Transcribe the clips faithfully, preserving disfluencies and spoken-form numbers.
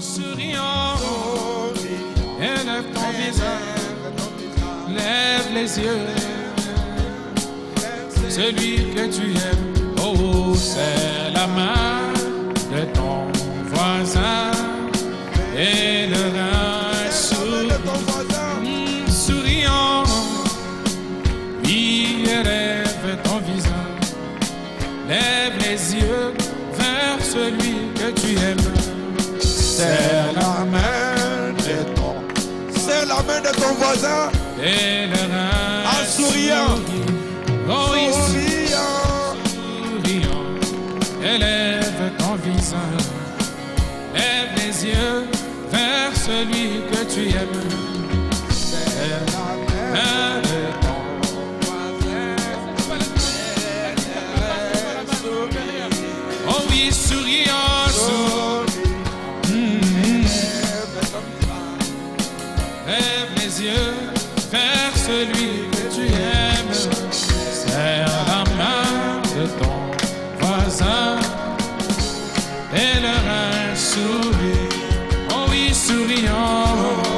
souriant, élève ton visage, lève les yeux, celui que tu aimes, oh, c'est la main de ton voisin et le rein souriant, souriant, oui, élève ton visage, lève les yeux vers celui que tu aimes. C'est la main de ton, c'est la main de ton voisin. Et le rein en souriant, oh, oui, souriant, souriant, élève ton visage, lève les yeux vers celui que tu aimes. C'est la main de ton voisin. Oh oui, souriant, souriant. Lève les yeux vers celui que tu aimes. Serre la main de ton voisin et le rein sourit. Oh oui, souriant.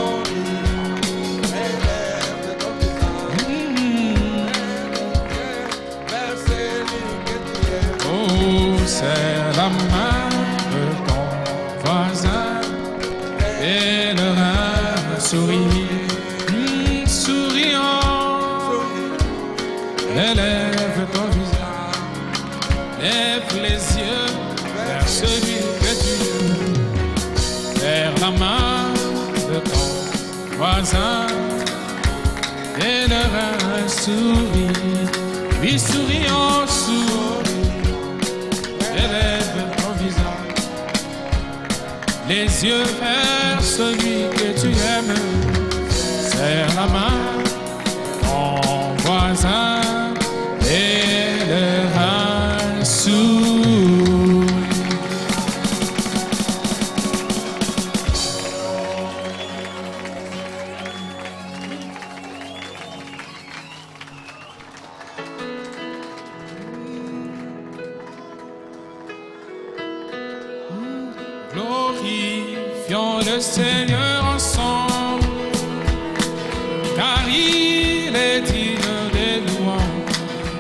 Oh, serre la main de ton voisin et le rein sourit. Mmh, souriant, élève ton visage, lève les yeux vers celui que tu aimes. Vers la main de ton voisin et le rein sourit. Oui, souriant, sourit, élève ton visage, les yeux vers celui que tu aimes. Serre la main, ton voisin et le rein sourit. Glorifions le Seigneur ensemble, car il est digne des louanges.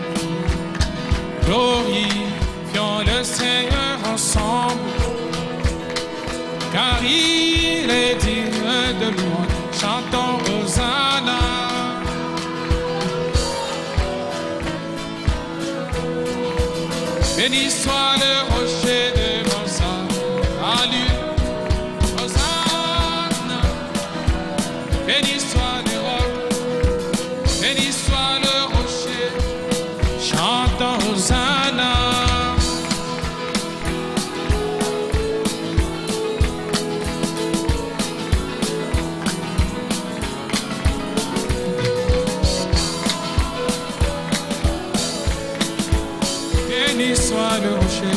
Glorifions le Seigneur ensemble, car il est digne de louanges. Chantons Hosanna. Béni soit le rocher de mon salut. Hosanna. Béni soit le roc, béni soit le rocher. Chantons Hosanna. Béni soit le rocher.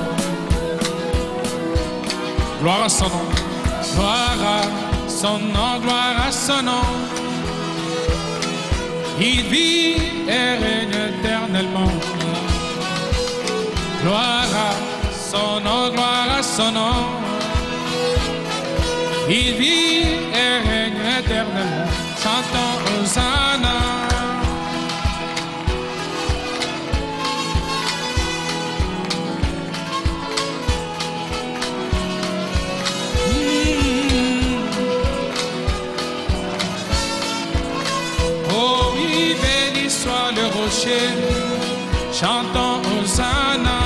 Gloire à son nom, gloire à son nom, gloire à son nom. Il vit et règne éternellement. Gloire à son nom, gloire à son nom. Il vit et règne éternellement. Chantons Hosanna. Chantons Hosanna.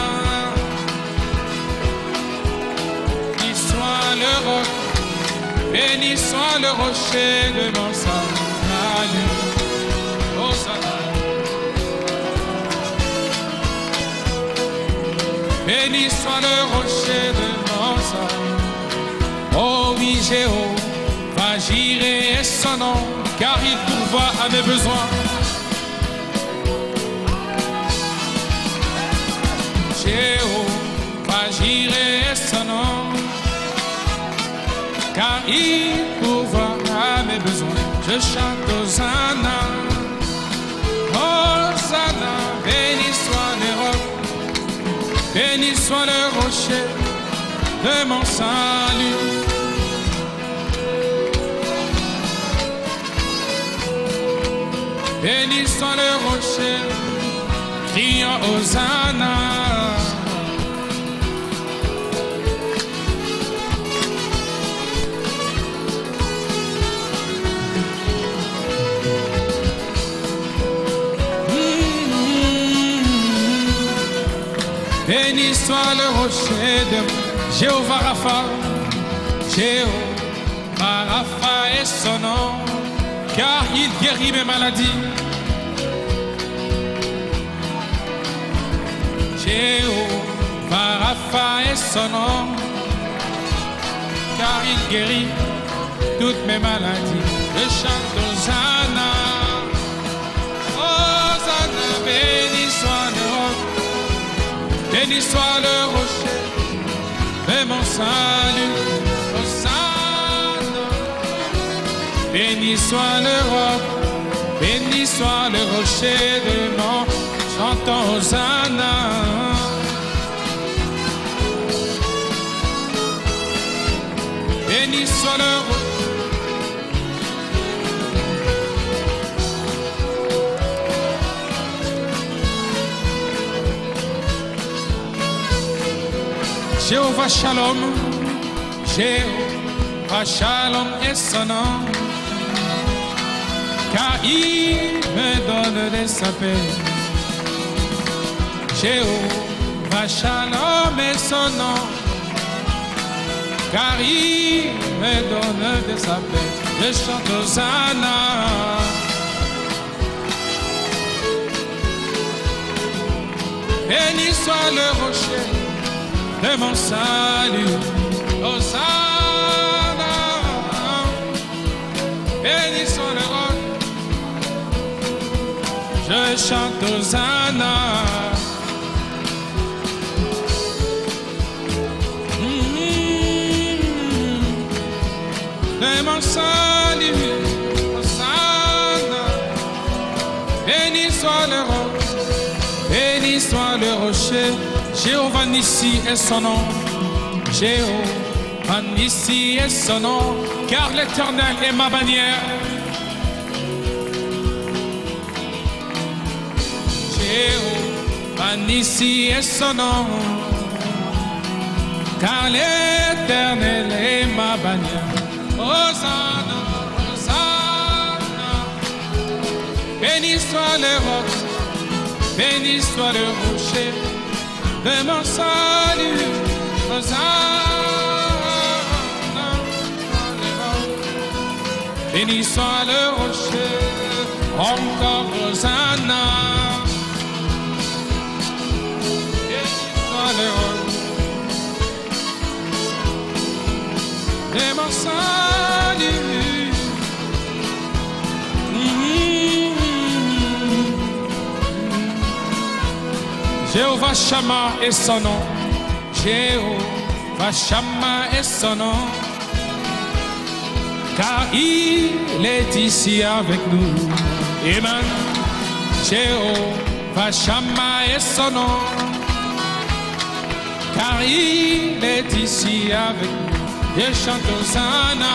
Béni soit le roc, béni soit le rocher de mon salut. Hosanna. Béni soit le rocher de mon salut. Oh oui, Jéhovah, j'irai son nom, car il pourvoit à mes besoins. Jéhovah, j'irai son nom, car il pourvoit à mes besoins. Je chante Hosanna, Hosanna. Béni soit le roc, béni soit le rocher de mon salut. béni soit le rocher, criant Hosanna. Béni soit le rocher de Jéhovah Rapha, Jéhovah Rapha est son nom, car il guérit mes maladies. Jéhovah Rapha est son nom, car il guérit toutes mes maladies. Je chante Hosanna, Hosanna, béni soit le roc. Béni soit le rocher de mon salut, Hosanna. Béni soit le roc, béni soit le rocher de mon chantant Hosanna. Béni soit le rocher. Jéhovah Shalom, Jéhovah Shalom est son nom, car il me donne de sa paix. Jéhovah Shalom est son nom, car il me donne de sa paix. Je chante Hosanna. Béni soit le rocher de mon salut, Hosanna. Béni soit le roc, je chante Hosanna. Mm-hmm. De mon salut, Hosanna. Béni soit le roc, béni soit le rocher. Jéhovah Nissi est son nom, Jéhovah Nissi est son nom, car l'Éternel est ma bannière. Jéhovah Nissi est son nom, car l'Éternel est ma bannière. Hosanna, Hosanna, béni soit le roc, béni soit le rocher de mon salut, Hosanna. Béni soit le rocher, encore Hosanna. Béni soit le rocher de mon salut. Mm-hmm. Jéhovah Shammah est son nom, Jéhovah Shammah est son nom, car il est ici avec nous. Amen. Jéhovah Shammah est son nom, car il est ici avec nous. Je chante Hosanna.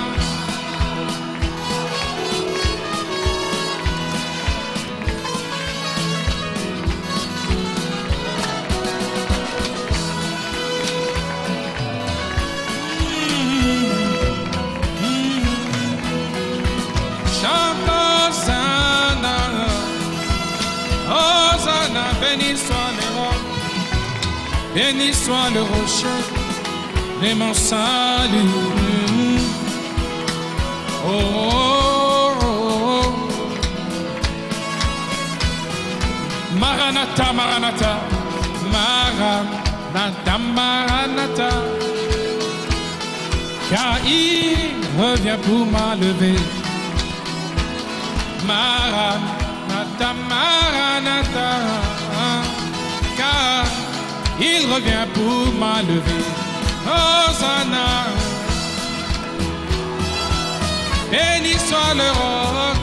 Béni soit le roc, béni soit le rocher de mon salut. Oh, oh, oh, oh. Maranatha, Maranatha, Maranatha, Maranatha, car il revient pour m'enlever. Maranatha, Maranatha, car il revient pour m'enlever. Hosanna, béni soit le roc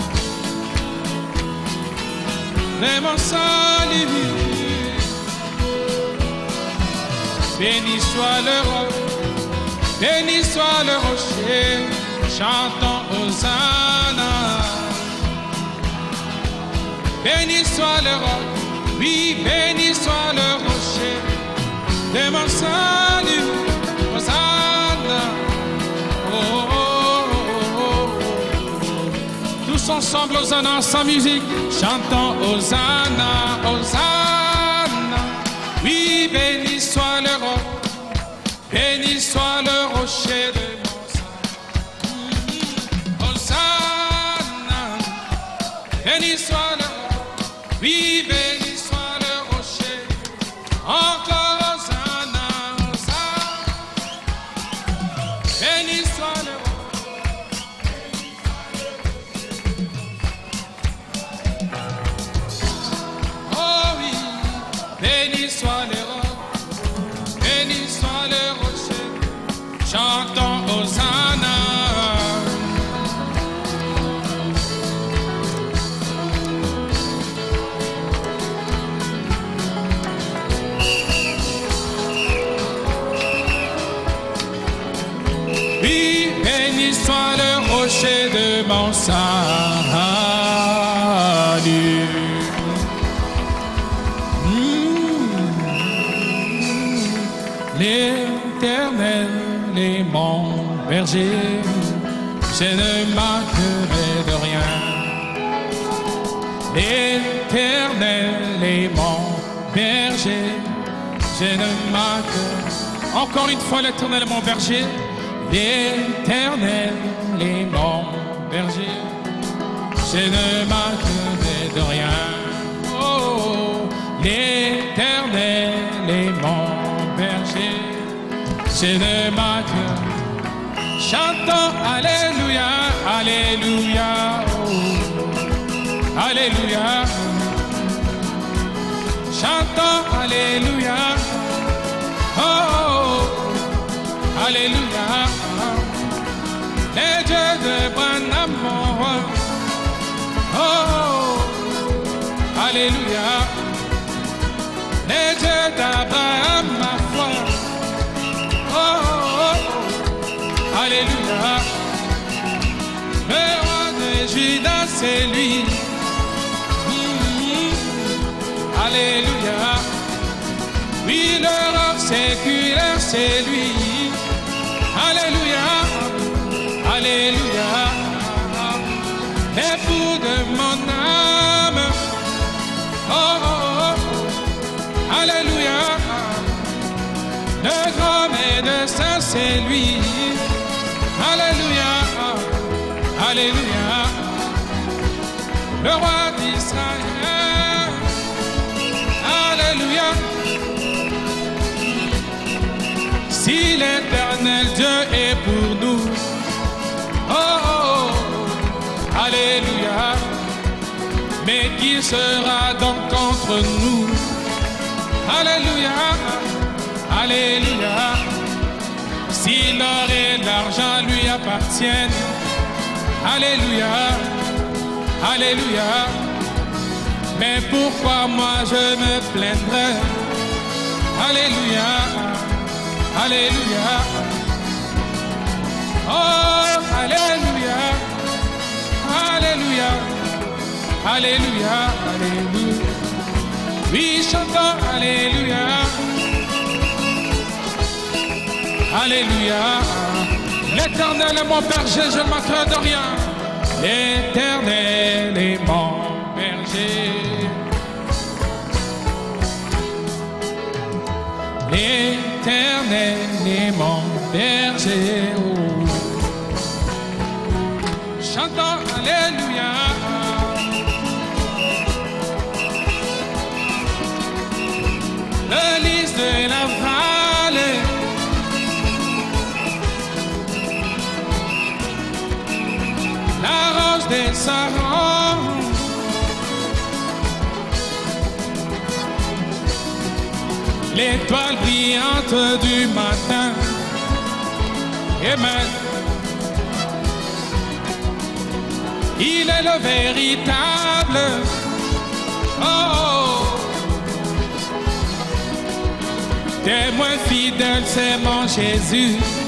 de mon salut. Béni soit le roc, béni soit le rocher, chantons Hosanna. béni soit le roc, oui, béni soit le rocher de mon salut. Hosanna, oh, oh, oh, oh. Tous ensemble, Hosanna, sans musique, chantons Hosanna, Hosanna. Oui, béni soit le roc, béni soit le rocher de mon salut. Hosanna, béni soit le roc, oui, béni soit le rocher. Encore Hosanna, Hosanna, béni soit le roc. Oh oui, béni soit le roc, béni soit le rocher. Chantons Hosanna. Oui, béni soit le rocher de mon salut. L'Éternel est mon berger, je ne manquerai de rien. L'Éternel est mon berger, je ne manquerai. Encore une fois, l'Éternel est mon berger. L'Éternel est mon berger, je ne manquerai de rien. Oh, l'Éternel est mon berger, je ne manque. Chantons Alléluia, Alléluia, oh, Alléluia. Chantons Alléluia, oh, oh, Alléluia. Les dieux de bon amour, oh, oh, Alléluia. Les dieux d'Abraham, ma foi, oh, oh, oh, Alléluia. Le roi de Juda, c'est lui, mmh, Alléluia. Oui, le roi séculaire, c'est lui, Alléluia, Alléluia. L'époux de mon âme, oh, oh, oh, Alléluia. Le grand médecin, c'est lui, Alléluia, Alléluia. Le roi d'Israël, Alléluia. Si l'Éternel Dieu est pour nous, oh, oh, oh, Alléluia. Mais qui sera donc contre nous? Alléluia, Alléluia. Si l'or et l'argent lui appartiennent, Alléluia, Alléluia. Mais pourquoi moi je me plaindrais? Alléluia, Alléluia. Oh, Alléluia, Alléluia, Alléluia, Alléluia. Oui, chantons Alléluia, Alléluia. L'Éternel est mon berger, je ne manquerai de rien. L'Éternel est mon berger. L'Éternel est mon berger. Oh. Chantons Alléluia. Le lys de la vallée, la rose des sarons, l'étoile brillante du matin. Amen. Il est le véritable. Oh, oh. Témoin fidèle, c'est mon Jésus.